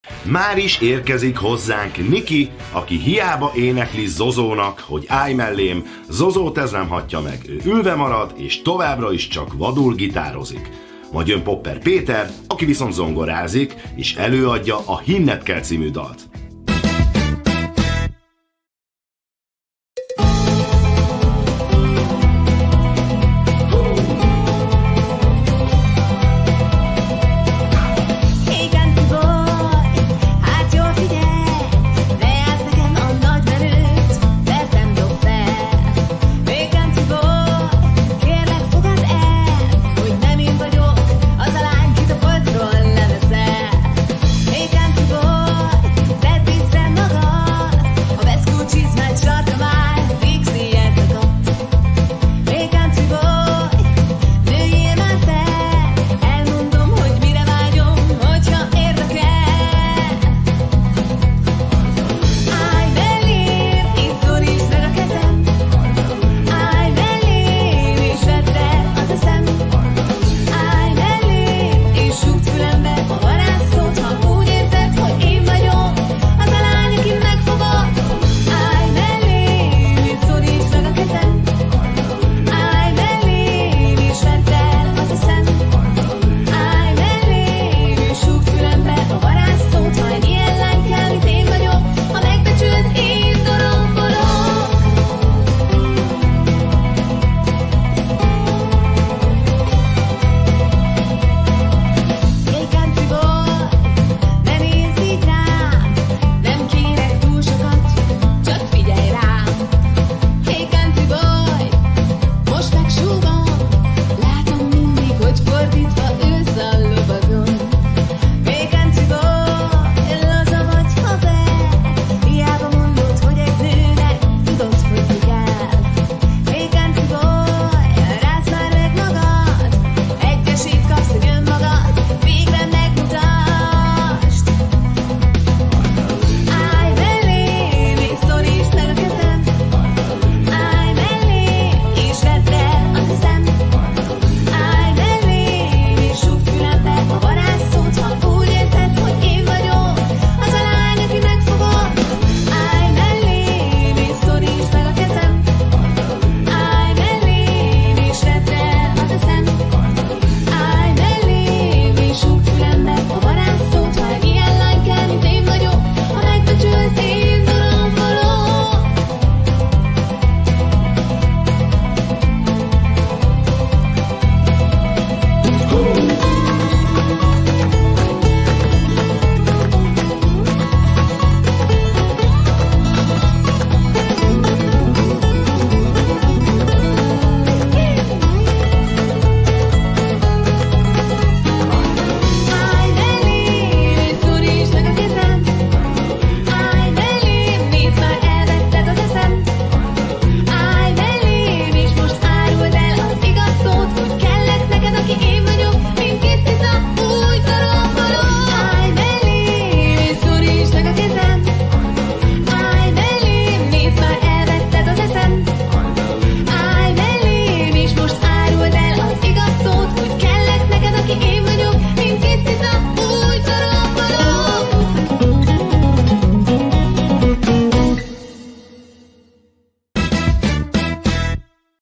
Már is érkezik hozzánk Niki, aki hiába énekli Zozónak, hogy állj mellém, Zozót ez nem hagyja meg, ő ülve marad, és továbbra is csak vadul gitározik. Majd jön Popper Péter, aki viszont zongorázik, és előadja a Hinned kell című dalt.